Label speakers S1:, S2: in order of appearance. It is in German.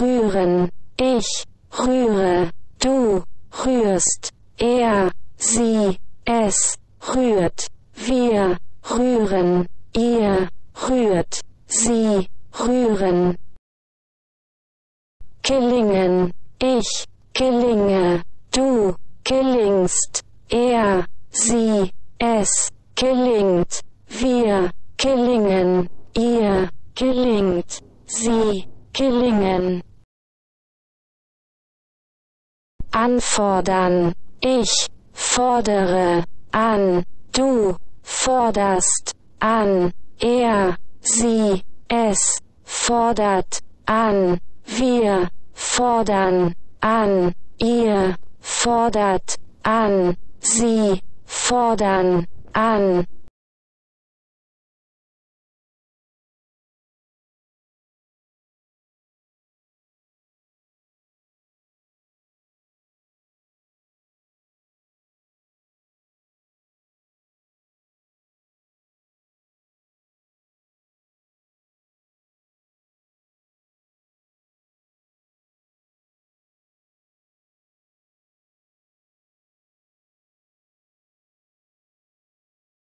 S1: rühren, ich rühre, du rührst, er, sie, es rührt, wir rühren, ihr rührt, sie rühren. Gelingen, ich gelinge, du gelingst, er, sie, es gelingt, wir gelingen, ihr gelingt, sie gelingen. Anfordern, ich fordere an, du forderst an, er, sie, es fordert an, wir fordern an, ihr fordert an, sie fordern an.